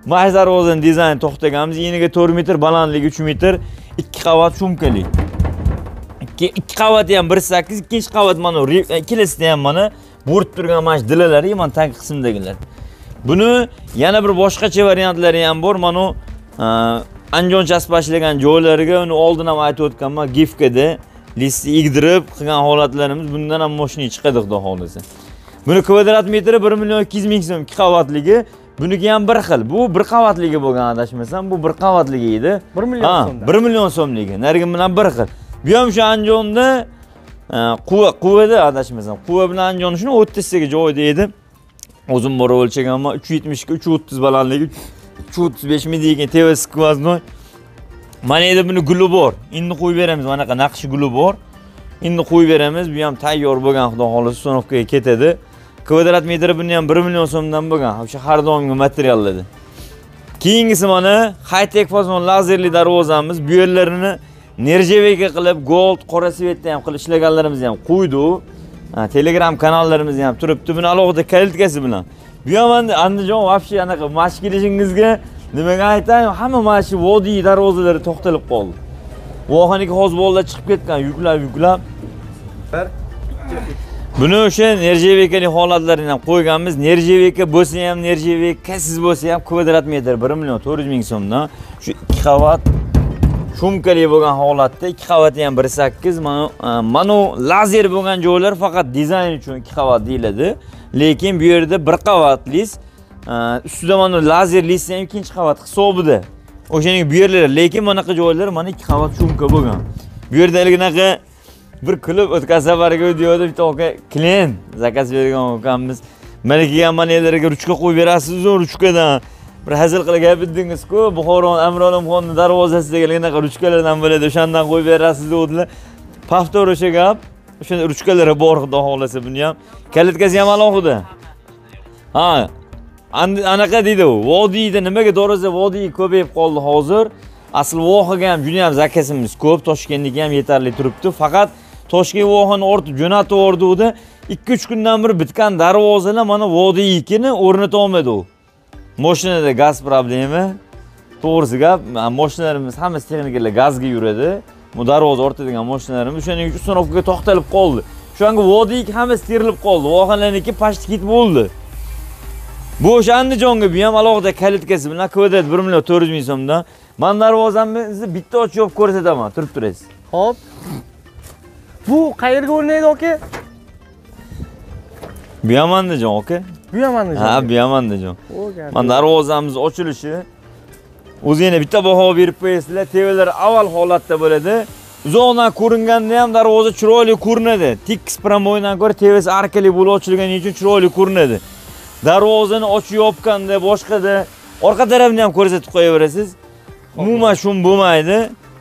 Mash darvozaning dizayni to'xtaganmiz. Eniga to'rt metr, balandligi uch metr, ikki qavat shumkali. Ikki ikki qavati ham bir sakkiz, ikkinchi qavat mana ikkilasida ham mana bo'rib turgan mana shu dilalari mana tag qismdagilar. Buni yana bir boshqacha variantlari ham bor. Mana anjon chasbashlagan joylariga uni oldin ham aytib o'tganman, gifkada listni igdirib qilgan holatlarimiz bundan ham moshina chiqadi xudo xolasa. Buni kvadrat metri bir million ikki yuz ming so'm ikki qavatligi. Buniki ham bir xil. Bu bir qavatligi bo'lgan adashmasam, bu bir qavatligi edi. bir million so'mdan. bir million so'mligi. Narigi bilan bir xil. Bu ham shu Anjonda quva quvada adashmasam. Quva bilan Anjon shuni o'ttiztaga joyda edi. O'zim bor o'lchaganman. uch yuz yetmish ga uch yuz o'ttiz balandligi, uch yuz o'ttiz besh milliga T V skvaznoy. Mana endi buni guli bor. Endi qo'yib beramiz. Mana qanaqa naqshi guli bor. Endi qo'yib beramiz. Bu ham tayyor bo'lgan, xudo xolasa ustanovkaga ketadi. Kvadrat metri buni ham bir million so'mdan bo'lgan. O'sha har doimgi materiallarda. Keyingisi mana high-tech fazon lazerli darvozamiz. Bu yerlarini nerjevega qilib, gold, qora svetda ham qilib ishlaganlarimizni ham qo'ydi. Telegram kanallarimiz ham turibdi. Buni alohida kalitkasi bilan. Bu ham Andijon vobshe anaqa mash kelishingizga nimaga aytayim, hamma mana shu vodiy darvozalari to'xtalib qoldi. Vohaniga hozir bolalar chiqib ketgan, yuklab, yuklab. Buni o'sha nerjevekali holatlarini ham qo'yganmiz. Nerjeveka bo'lsa ham, nerjevekasiz bo'lsa ham kvadrat metr bir million to'rt yuz ming so'mdan shu ikki qavat shumkali bo'lgan holatda ikki qavati ham bir sakkiz. Mana mana lazer bo'lgan joylar faqat dizayn uchun ikki qavat deyiladi. Lekin bu yerda bir qavatlis, ustida mana lazer lisi ham ikkinchi qavat hisobida. O'shaning bu yerlar, lekin bunaqa joylar mana ikki qavat shumka bo'lgan. Bu yerda ilginaqa bir klub o'tgan safarga videoda bitta aka klient zakaz bergan ukamiz. Mana kelgan manelarga ruchka qo'yib berasiz, ruchkadan bir hazil qilib gapidingiz-ku, Buxoron Amrolimxonning darvozasidagi ilginaqa ruchkalardan bo'ladi, o'shandan qo'yib berasiz dedilar. Paftor o'sha gap. O'sha ruchkalari bor, xudo xolasa buni ham. Kalitkasi ham alohida. Ha, anaqa deydi u. Vodiyda nimaga doroza vodiy ko'payib qoldi hozir. Asl vohaga ham juda ham zakasimiz ko'p, Toshkentga ham yetarli turibdi. Faqat Toshkent vohani ortib jo'natib o'rdi-da ikki uch kundan bir bitgan darvozalar mana vodiykini o'rnata olmadi u. Mashinada gaz problemi. To'g'risi gap, mashinalarimiz hammasi texnikalar gazga yuradi. Bu darvoza ortadigan mashinalarimiz o'shaning uchun ustanovkaga to'xtalib qoldi. Shunga vodiyki hammasi terilib qoldi. Vohalarniki pashti ketib bo'ldi. Bu o'sha Andijonga bu ham alohida kalitkasi bilan kvadrat bir million to'rt yuz ming so'mdan. Men darvozamizni bitta ochib yopib ko'rsataman, turib turasiz. Xo'p. Bu qayerga o'rnaydi aka? Bu ham Andijon aka. Bu ham Andijon. Ha, bu ham Andijon. Men darvozamiz ochilishi o'zi yana bitta baho berib qo'yasizlar. T V'lar avval holatda bo'ladi. Uzoqdan ko'ringanda ham darvoza chiroyli ko'rinadi. Tekis promoydan ko'ra T V'si arkali bo'lib ochilgani uchun chiroyli ko'rinadi. Darvozani ochib yopganda boshqada orqa tarafini ham ko'rsatib qo'yaverasiz. Umuman shun bo'lmaydi.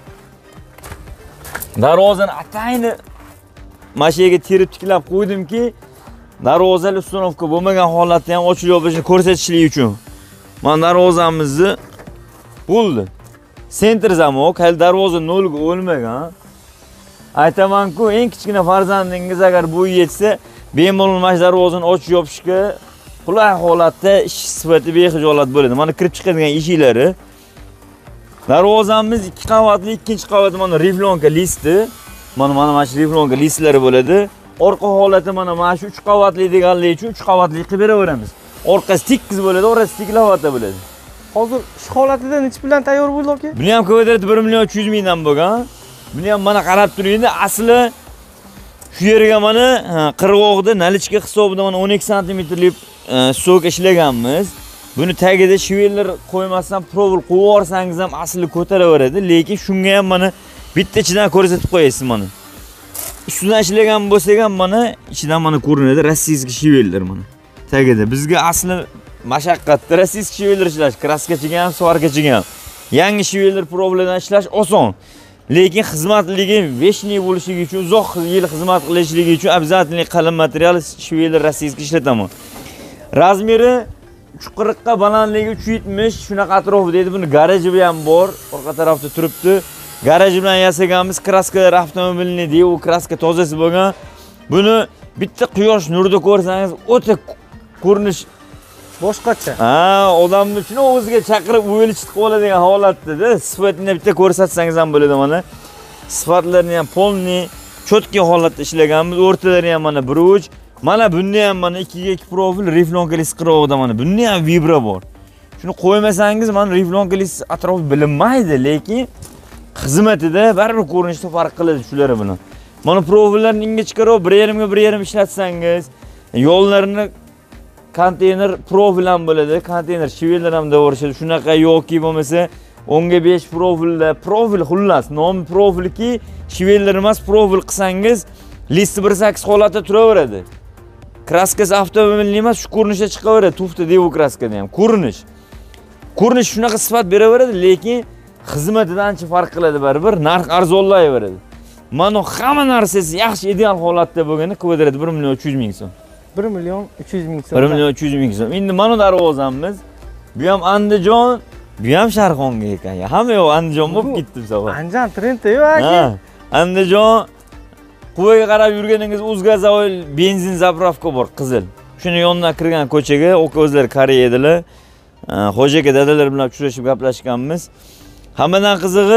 Darvozani atayni mashinaga terib tiklab qo'ydimki, darvozalar ustanovka bo'lmagan holatda ham ochilib yopishini ko'rsatishlik uchun. Mana darvozamizni bo'ldi. Center zamok, hali darvoza nolga o'lmagan. Aytaman-ku, eng kichkina farzandingiz agar bu yetsa, bemalol mana darvozani ochib yopishga qulay holatda ish sifati bexijolat bo'ladi. Mana kirib chiqadigan eshiklari. Darvozamiz ikki qavatli, ikkinchi qavati mana riflonka listi. Mana mana mana shu riflonka listlari bo'ladi. Orqa holati mana mana shu uch qavatli deganlik uchun uch qavatli qilib beraveramiz. Orqasi tekis bo'ladi, orasi tiklavata bo'ladi. Hozir shu holatida necha bilan tayyor bo'ldi aka? Buni ham kvadrat bir million uch yuz mingdan bo'lgan. Buni ham mana qarab turingda, asli shu yerga mana qirg'oqda nalichka hisobida mana o'n ikki santimetrlik sok ishlaganmiz. Buni tagida shivellar qo'ymasdan provol qo'yib yorsangiz ham asli ko'taraveradi, lekin shunga ham mana bitta ichidan ko'rsatib qo'yasiz mana. Ustidan ishlagan bo'lsa ham mana ichidan mana ko'rinadi rossiyskiy shivellar mana. Tagida bizga asli mashaqqatda rossiyskiy shivellar ishlash, kraskachiga ham, svarkachiga ham. Yangi shivellar provlardan ishlash oson. Lekin xizmatligi veshniy bo'lishligi uchun, uzoq yil xizmat qilishligi uchun обязательно qalin material shivellar rossiyskiy ishlataman. Razmeri uch yuz qirq ga balandligi uch yuz yetmish shunaqa atrofida edi. Buni garaji ham bor, orqa tarafda turibdi. Garaj bilan yasaganmiz, kraskalar avtomobilni deydi, u kraska tozasi bo'lgan. Buni bitta quyosh nurida ko'rsangiz o'ta ko'rinish Boshqacha. Ha, odamni shuni o'ziga chaqirib o'yilib chiqib oladigan holatda sifatini bitta ko'rsatsangiz ham bo'ladi mana. Sifatlarni ham polni, cho'tki holatda ishlaganmiz. O'rtalari ham mana bir uch. Mana bunda ham mana ikki ga ikki profil riflonka lis qirog'ida mana. Bunda ham vibra bor. Shuni qo'ymasangiz mana riflonka lis atrofi bilinmaydi, lekin xizmatida baribir ko'rinishda farq qiladi shular bilan. Mana profillarni ingichkaroq bir yarim ga bir yarim ishlatsangiz, yo'llarini konteyner profil ham bo'ladi, konteyner shivellar ham davorishadi. Shunaqa yoki bo'lmasa o'n ga besh profilda, profil xullas, nomi profilki, shivellar emas, profil qilsangiz listi bir sakkiz holatda turaveradi. Kraskasi avtomobilni emas, shu ko'rinishda chiqaveradi, tufta devo kraskada ham. Ko'rinish. Ko'rinish shunaqa sifat beraveradi, lekin xizmatidan ancha farq qiladi baribir, narx arzonlayveradi. Mana hamma narsasi yaxshi ideal holatda bo'lgani kvadrat bir million uch yuz ming so'm. bir million uch yuz ming so'm. bir million uch yuz ming so'm. Endi mana darvozamiz. Bu ham Andijon, bu ham Sharqonga ekan. Hamma yo'q Andijon bo'lib ketdi bu safar. Andijon trendda-yu aka. Andijon Quvaga qarab yurganingiz Uzgazoil benzin zapravka bor, qizil. Shuni yonidan kirgan ko'chaga o'q o'zlari Koreya edilar. Xo'ja aka dadalar bilan uchrashib gaplashganmiz. Hammadan qizig'i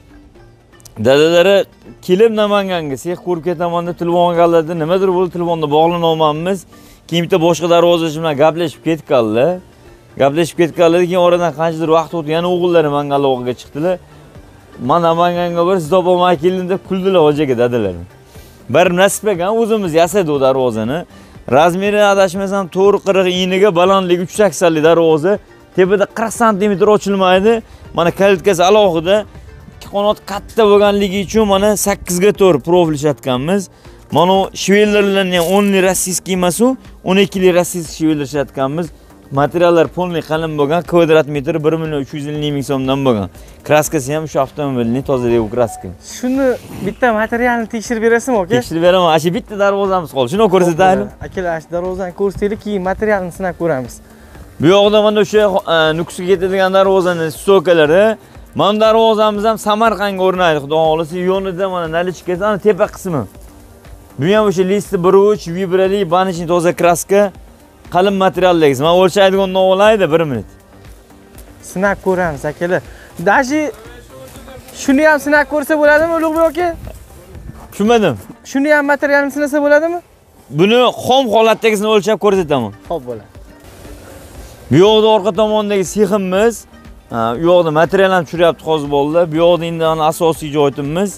dadalari kelib Namanganga sex ko'rib ketaman deb telefon olganlarda nimadir bo'ldi, telefonda bog'lana olmaymiz. Keyin bitta boshqa darvozachi bilan gaplashib ketganlar. Gaplashib ketganlar, keyin oradan qanchadir vaqt o'tib yana o'g'illari Mangalog'iga chiqdilar. Men Namanganga bir siz topolmay keldim deb kuldilar Xo'ja aka dadalar. Bir nasib ekan o'zimiz yasadik u darvozani. Razmeri adashmasam to'rt qirq eniga balandligi uch saksonlik darvoza, tepada qirq santimetr ochilmaydi. Mana kalitkasi alohida, ikki qanot katta bo'lganligi uchun mana sakkiz ga to'rt profil ishlatganmiz. Mana shivellarlarni ham o'n lik rossiyskiy emas u, o'n ikki lik rossiyskiy shivellar ishlatganmiz. Materiallar polni qalin bo'lgan, kvadrat metr bir million uch yuz ellik ming so'mdan bo'lgan. Kraskasi ham shu avtomobilning toza dev kraska. Shuni bitta materialni tekshirib berasizmi aka? Tekshirib beraman. Ashi bitta darvozamiz qoldi. Shuni ko'rsataylik. Akalar, ash darvozani ko'rsataylik, keyin materialni sinab ko'ramiz. Bu yoqda mana o'sha Nukusga ketadigan darvozaning stokalari. Mana darvozamiz ham Samarqandga o'rnaydi, xudo xolisa. Yo'nida mana nalichkasi, ana tepa qismi. Bu ham o'sha listi bir uch vibrali banishni toza kraska. Qalin materialdagiz. Men o'lchaydigandan olaydi bir minut. Sinab ko'ramiz akalar. Dashi shuni ham sinab ko'rsa bo'ladimi, Ulug'bek aka? Tushunmadim. Shuni ham materialni sinasa bo'ladimi? Buni xom holatdagisini o'lchab ko'rsataman. Xo'p, bo'ladi. Bu yoqda orqa tomondagi seximiz, u yoqda material ham tushiryapti hozir bo'ldi. Bu yoqda endi asosiy joyimiz.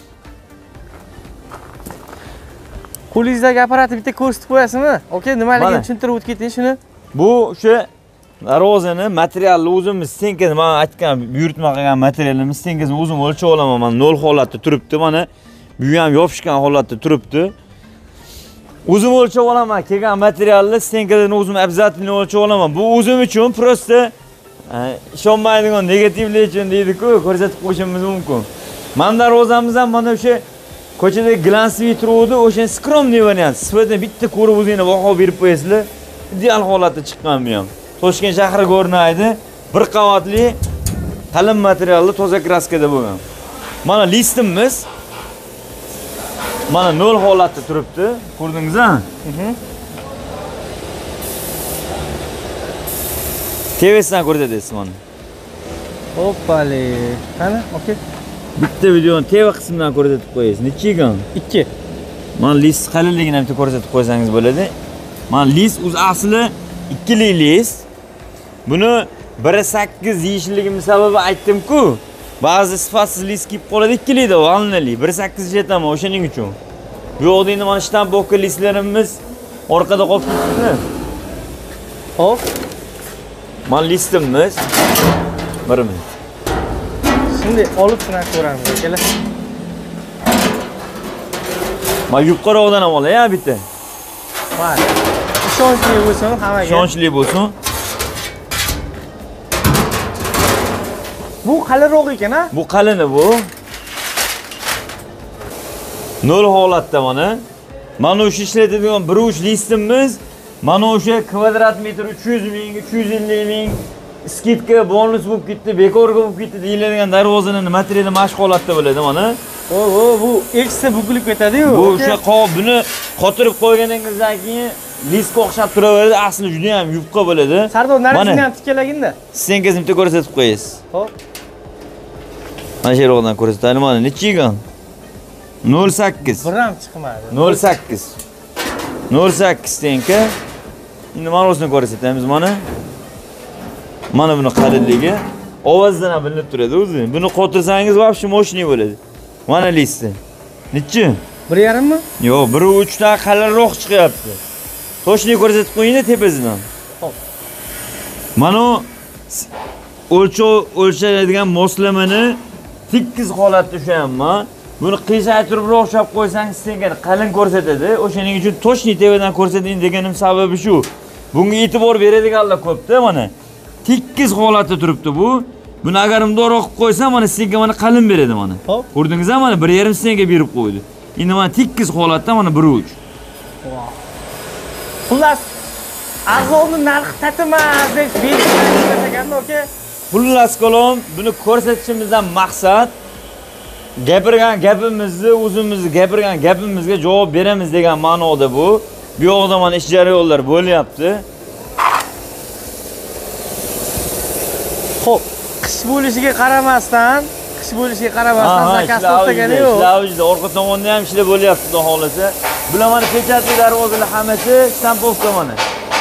Qo'lingizdagi apparatni bitta ko'rsatib qo'yasizmi? Okey, nimaligini tushuntirib o'tib keting shuni. Bu o'sha darvozani materialni o'zimiz stenkani men aytgan buyurtma qilgan materialimiz stenkasini o'zim o'lchab olaman. Mana nol holatda turibdi. Mana bu ham yopishgan holatda turibdi. O'zim o'lchab olaman. Kelgan materialni stenkadan o'zim обязательно o'lchab olaman. Bu o'zim uchun prosta ishonmaydigan negativlar uchun deydi-ku, ko'rsatib qo'yishimiz mumkin. Men darvozamiz ham mana o'sha ko'chada glansli turuvdi, o'sha skromniy variant. Sifatida bitta ko'rib o'zingizga baho berib qo'yasizlar. Ideal holatda chiqqan bu ham. Toshkent shahriga o'rnaydi, bir qavatli qalin materialli toza kraskada bo'lgan. Mana listimiz mana nol holatda turibdi. Ko'rdingizmi? Mhm. Tevesidan ko'rsatasiz mana. Hoppali. Qani? Okey. Bitta videoni teva qismidan ko'rsatib qo'yasiz. Necha ekan? ikki. Mana list qalinligini ham bitta ko'rsatib qo'ysangiz bo'ladi. Mana list o'z asli ikki lik list. Buni bir sakkiz deyishligim sababi aytdim-ku. Ba'zi sifatsiz list kelib qoladi ikki likda, valnali bir sakkiz ishataman o'shaning uchun. Bu yoqda endi mana shtampovka listlarimiz orqada qolib ketdi. Hop. Mana listimiz. Bir minut. Shunday olib sinab ko'ramiz akalar. Mana yuqoriroqdan ham olay, ha bitta. Mayli. Ishonchli bo'lsin hammaga. Ishonchli bo'lsin. Bu qalinroq ekan, ha? Bu qalini bu. Nol holatda mana. Mana o'sha ishlatadigan bir uch listimiz, mana o'sha kvadrat metr uch yuz ming, uch yuz ellik ming skidka bonus bo'lib ketdi, bekorga bo'lib ketdi deyiladigan darvozaning materiali mashq holatda bo'ladi mana. O, bu ekstra bukilib ketadi-yu. Bu o'sha qop buni qotirib qo'yganingizdan keyin liskga o'xshab turaveradi, asli juda ham yupqa bo'ladi. Sardor, narsani ham tikkalaginda. Stenkasini bitta ko'rsatib qo'yasiz. Xo'p. Mana shu yerdan ko'rsataylik, mana necha ekan? nol sakkiz. Bir ham chiqmadi. nol sakkiz. nol sakkiz stenka. Endi mana o'sini ko'rsatamiz mana. Mana buni qalinligi ovozdan ham bilinib turadi o'zi. Buni qotirsangiz vobshe moshniy bo'ladi. Mana listi. Nechi? bir yarim mi? Yo'q, bir uch ta qalinroq chiqyapti. Toshni ko'rsatib qo'ying-da tepasidan. Xo'p. Mana o'lchov o'lchanadigan moslamani tekis holatda ushlayapman. Buni qiyshaytirib o'xshab qo'ysangiz senga qalin ko'rsatadi. O'shaning uchun toshni tepadan ko'rsating deganim sababi shu. Bunga e'tibor beradiganlar ko'pda mana. Tekis holatda turibdi bu. Buni agar mundoq qilib qo'ysam, mana senga mana qalin beradi mana. Ko'rdingizmi? Mana bir yarim senga berib qo'ydi. Endi mana tekis holatda mana bir uch. Xullas, arzonni narxi tatimas deb belgilagan oka. Xullas qalom, buni ko'rsatishimizdan maqsad gapirgan gapimizni, o'zimizni gapirgan gapimizga javob beramiz degan ma'noda bu. Bu yoqda mana ish jarayonlar bo'lyapti. Xo'p, qish bo'lishiga qaramasdan, qish bo'lishiga qaramasdan zakaz to'xtagani yo'q. Ishlavjida orqa tomonda ham ishlar bo'lyapti, xudo xolasa. Bular mana pechatli darvozalar hammasi shtampovka mana.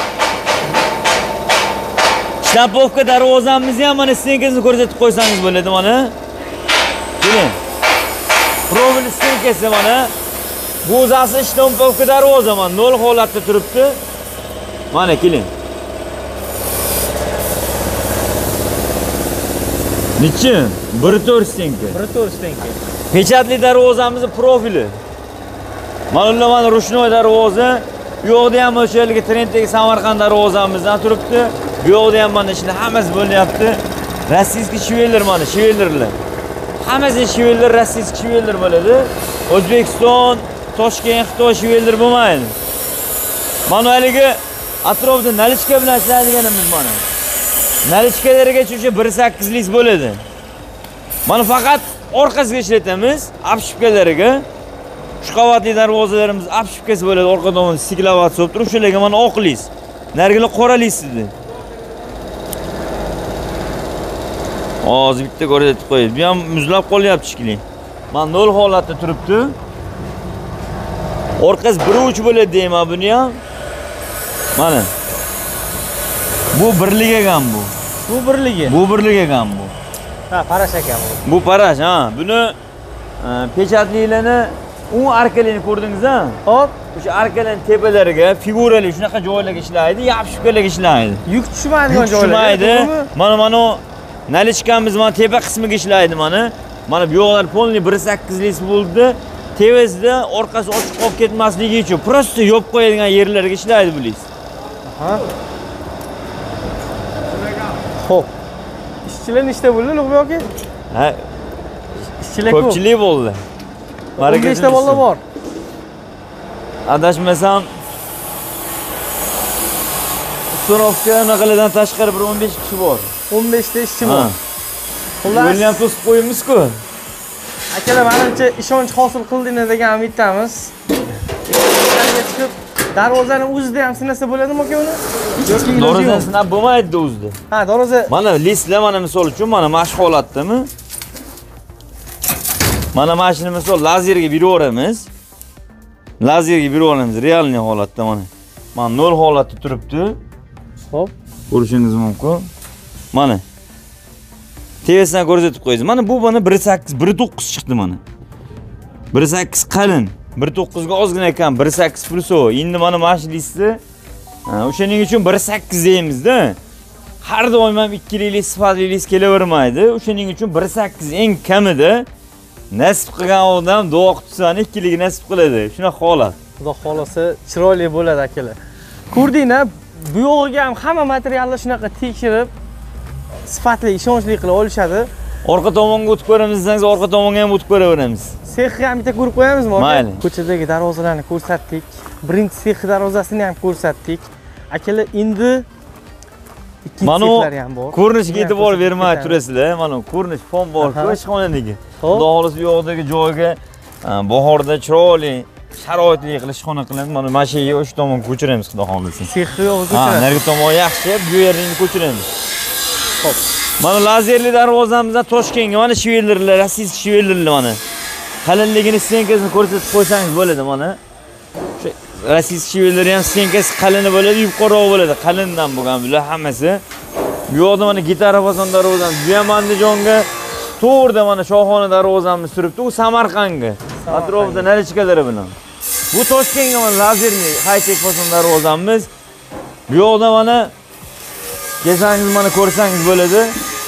Shtampovka darvozamizni ham mana stenkasini ko'rsatib qo'ysangiz bo'ladi mana. Keling. Profil stenkasi mana. Bu o'zasi shtampovka darvoza mana nol holatda turibdi. Mana keling. Nechi? bir to'rt stenka. bir to'rt stenka. Pechatli darvozamizni profili. Mana ular mana rushnoy darvoza. Bu yoqda ham o'sha yerga trenddagi Samarqand darvozamizdan turibdi. Bu yoqda ham mana ishlar hammasi bo'lyapti. Rossiyskiy shveler mana, shvelerlar. Hammasi shveler, rossiyskiy shveler bo'ladi. O'zbekiston, Toshkent, Xitoy shveler bo'lmaydi. Mana haligi atrofda nalichka bilan ishlaydiganimiz mana. Nalichkalarga o'sha bir sakkiz lik bo'ladi. Mana faqat orqasiga ishlatamiz, apshipkalariga. Uch qavatli darvozalarimiz apshipkasi bo'ladi, orqa tomonda stiklavat solib turib, shularga mana oq lis. Narigilar qora lis edi. Hozir bitta ko'rsatib qo'ying. Bu ham muzlab qolyapti shekilli. Mana nol holatda turibdi. Orqasi bir uch bo'ladi deyman buni ham. Mana. Bu birlik ekan bu. Bu birligi. Bu birlik ekan bu. Ha, parash ekan bu. Bu parash, ha. Buni pechatlilarni u arkalarni ko'rdingizmi? Hop, o'sha arkalarning tepalariga figurali shunaqa joylarga ishlaydi, yapshipkalarga ishlaydi. Yuk tushmaydigan joylarga. Mana mana nalichkamiz mana tepa qismiga ishlaydi mana. Mana bu yoqlar polni bir sakkiz lik bo'ldi. Tevasida orqasi ochiq qolib ketmasligi uchun prosta yopib qo'yadigan yerlarga ishlaydi bu lis. Aha. Xo'p. Ishchilar nechta bo'ldi, Ulug'bek aka? Ha. Ishchilar ko'p. Ko'pchilik bo'ldi. o'n beshta bola bor. Adashmasam Surovka naqlidan tashqari bir o'n besh kishi bor. o'n beshta ishchi bor. Xullas, yo'lni ham to'sib qo'yamiz-ku. Akalar, menimcha ishonch hosil qildingiz degan umiddamiz. Chiqib darvozani o'zida ham sinasa bo'ladimi aka uni? Yoki darvozani sinab bo'lmaydi o'zida. Ha, darvoza. Mana listlar mana misol uchun mana mana shu holatdami? Mana mashina misol lazerga beraveramiz. Lazerga beraveramiz realniy holatda mana. Mana nol holatda turibdi. Xo'p, ko'rishingiz mumkin. Mana. Tevasidan ko'rsatib qo'yasiz. Mana bu mana bir sakkiz, bir to'qqiz chiqdi mana. bir sakkiz qalin, bir to'qqiz ga ozgina ekan, bir sakkiz pulso. Endi mana mashina listi. O'shaning uchun bir sakkiz deymiz-da. Har doim ham ikki lik sifatli list kelavermaydi. O'shaning uchun bir sakkiz eng kamida nasib qilgan odam duo qutsan ikki lik nasib qiladi. Shunaqa holat. Xudo xolasa chiroyli bo'ladi akalar. Ko'rdinglar, bu yo'g'iga ham hamma materiallar shunaqa tekshirib, sifatli, ishonchli qilib olishadi. Orqa tomonga o'tib ko'ramiz desangiz, orqa tomonga ham o'tib ko'raveramiz. Sexga ham bitta ko'rib qo'yamizmi? Mayli. Ko'chadagi darvozalarni ko'rsatdik. Birinchi sex darvozasini ham ko'rsatdik. Akalar, endi ikkinchi sexlar ham bor. Ko'rinishga e'tibor bermay turasizlar. Mana ko'rinish fon bor-ku ishxonadagi. Xudo xolasa bu yoqdagi joyga bahorda chiroyli sharoitli qilish xona qilamiz. Mana mashinaga o'sha tomonga ko'chiramiz, xudo xolisa. Sexni yo'g'i Ha, ko'chiramiz. narigi tomon yaxshi, bu yerini ko'chiramiz. Xo'p. Mana lazerli darvozamizdan Toshkentga mana shivelirlar, rossiyskiy shivelirlar mana. Qalinligini stenkasini ko'rsatib qo'ysangiz bo'ladi mana. Shu rossiyskiy shivellar ham stenkasi qalini bo'ladi, yuqoriroq bo'ladi. Qalindan bo'lgan bular hammasi. Bu yoqda mana gitara fason darvozamiz, bu ham Andijonga to'g'rida mana Shohona darvozamiz turibdi, u Samarqandga. Atrofida nalichkalari bilan. Bu Toshkentga mana lazerli high-tech fason darvozamiz. Bu yoqda mana kelsangiz mana ko'rsangiz bo'ladi.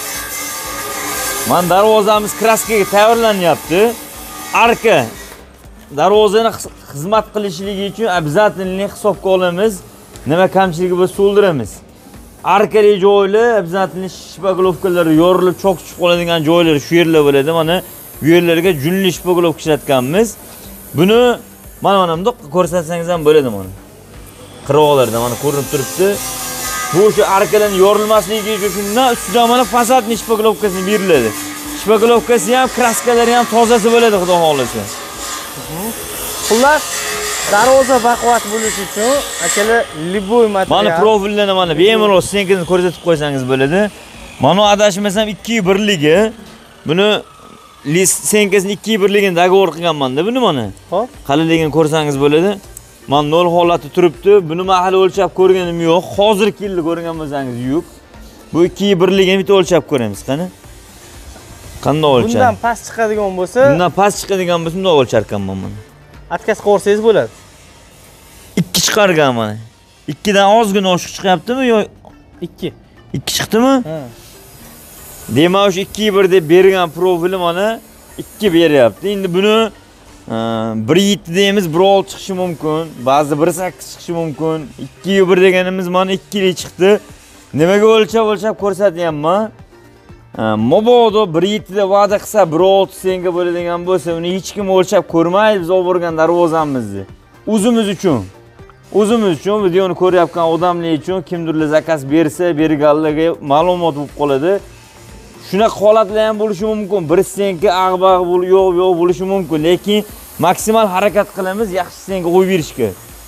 Mana darvozamiz kraskaga tayyorlanyapti. Arka darvozani xizmat qilishligi uchun обязательно hisobga olamiz. Nima kamchiligi bo'lsa to'ldiramiz. Arkali joylar обязательно shpaglovkalari yorilib cho'k tushib qoladigan joylar shu yerlar bo'ladi. Mana bu yerlarga junli shpaglovka ishlatganmiz. Buni mana mana bundoq ko'rsatsangiz ham bo'ladi mana. Qiroqlarda mana ko'rinib turibdi. Bu shu arkalarning yorilmasligi uchun shundan ustidan mana fasadni shpaglovkasini beriladi. Shpaglovkasi ham, kraskalari ham tozasi bo'ladi, xudo xolisa. Xullas, darvoza baquvvat bo'lishi uchun akalar liboy material. Mana profillarni mana bemalol stenkasini ko'rsatib qo'ysangiz bo'ladi. Mana adashmasam ikki yuz birligi. Buni list stenkasini ikki yuz birligini dogovor qilganman-da buni mana. Xo'p. Qalinligini ko'rsangiz bo'ladi. Men nol holati turibdi. Buni mahal o'lchab ko'rganim yo'q. Hozirgi yilda ko'rgan bo'lsangiz yo'q. Bu ikki yuz birligini bitta o'lchab ko'ramiz, qani. Qanday o'lchab? Bundan past chiqadigan bo'lsa, bundan past chiqadigan bo'lsa, bunday o'lchar ekanman mana. Atkas qo'rsangiz bo'ladi. ikki chiqargan mana. ikki dan ozgina oshiq chiqyaptimi yo ikki? ikki chiqdimi? Ha. Demak, o'sha ikki bir deb bergan profili mana ikki beryapti. Endi buni bir yetti deymiz, bir olti chiqishi mumkin, ba'zi bir sakkiz chiqishi mumkin. ikki bir deganimiz mana ikki li chiqdi. Nimaga o'lchab o'lchab ko'rsatyapman? Mobodo bir yetti da va'da qilsa bir olti senga bo'ladigan bo'lsa, uni hech kim o'lchab ko'rmaydi biz olib borgan darvozamizni. O'zimiz uchun. O'zimiz uchun videoni ko'ryapgan odamlar uchun kimdirlar zakaz bersa, berganlarga ma'lumot bo'lib qoladi. Shunaqa holatlar ham bo'lishi mumkin. Bir senga ag'bag' bo'l, yo'q, yo'q bo'lishi mumkin, lekin maksimal harakat qilamiz yaxshi senga qo'yib berishga.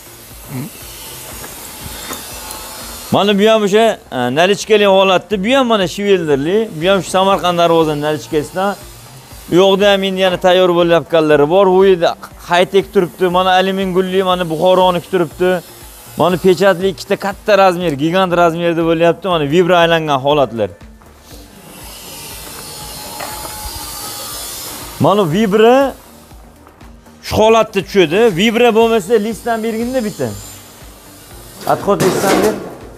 Mana bu ham o'sha nalichkali holatda, bu ham mana shiveldirli, bu ham shu Samarqand darvozaning nalichkasidan. Bu yoqda ham endi yana tayyor bo'layotganlari bor. Bu yerda high-tech turibdi, mana alyumin gulli, mana Buxoroniki turibdi. Mana pechatli ikkita katta razmer, gigant razmerda bo'layapti, mana vibra aylangan holatlar. Mana vibra shu holatda tushadi. Vibra bo'lmasa listdan berginda bitta. Adxod listdan ber.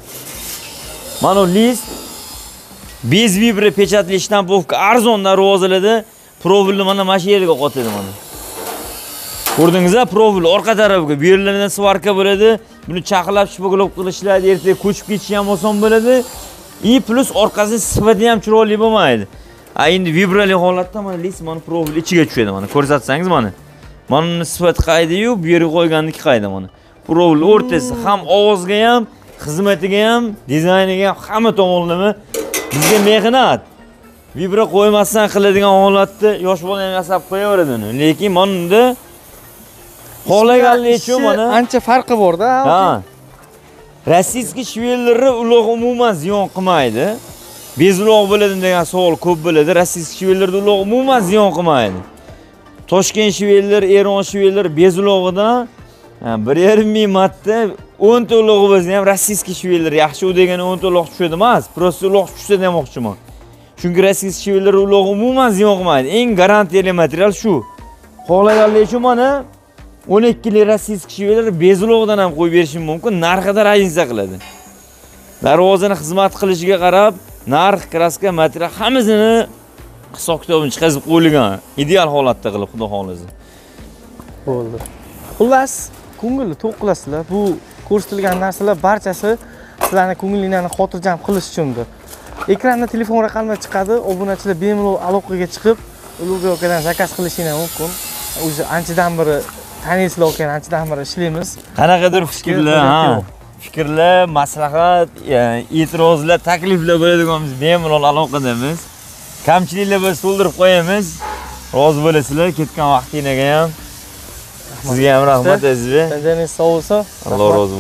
Mana list bez vibra pechatli shtampovka arzon darvozalarda profilni mana mana shu yerga qotadi mana. Ko'rdingizmi? Profil orqa tarafga bu yerlardan svarka bo'ladi. Buni chaqlab shpagolov qilishlar, ertaga ko'chib ketish ham oson bo'ladi. И plus orqasi sifati ham chiroyli bo'lmaydi. A endi vibrali holatda mana list mana profil ichiga tushadi mana. Ko'rsatsangiz mana. Mana uni sifati qayda-yu, bu yerga qo'yganniki qayda mana. Profil o'rtasi ham ovozga ham, xizmatiga ham, dizayniga ham hamma tomonlama bizga mehnat. Vibra qo'ymasdan qiladigan holatda yosh bola ham yasab qo'yaveradi uni. Lekin mana unda xohlaganlik uchun mana ancha farqi bor-da. Ha. Rossiyskiy shvellarni uloq umuman ziyon qilmaydi. Bezuloq bo'ladi degan savol ko'p bo'ladi. Rossiyskiy shvellarda uloq umuman ziyon qilmaydi. Toshkent shvellar, Eron shvellar bezulog'idan bir yarim ming marta o'n ta ulog'i bo'lsa ham rossiyskiy shvellar yaxshi u degani o'n ta uloq tushadi emas. Prosta uloq tushsa demoqchiman. Chunki rossiyskiy shvellar uloq umuman ziyon qilmaydi. Eng garantiyali material shu. Xohlaganlar uchun mana o'n ikki li rossiyskiy shvellar bezuloqdan ham qo'yib berishim mumkin, narxida raznica qiladi. Darvozani xizmat qilishiga qarab, narx, kraska, material hammasini hisob kitobini chiqazib qo'yilgan, ideal holatda qilib xudo xolisa. Bo'ldi. Xullas, ko'ngilni to'q qilasizlar. Bu ko'rsatilgan narsalar barchasi sizlarning ko'ngilinglarni xotirjam qilish uchundir. Ekranda telefon raqamlar chiqadi. Obunachilar bemalol aloqaga chiqib, Ulug'bek akadan zakaz qilishingiz mumkin. O'zi anchadan beri taniysizlar ekan, anchadan beri ishlaymiz. Qanaqadir fikrlar, ha. Fikrlar, maslahat, e'tirozlar, takliflar bo'ladiganimiz bemalol aloqadamiz. Kamchiliklar bo'lsa to'ldirib qo'yamiz. Rozi bo'lasizlar ketgan vaqtingizga ham. rahmat. Sizga ham rahmat Azizbek. Tanjaningiz sog' bo'lsin. Alloh rozi bo'lsin.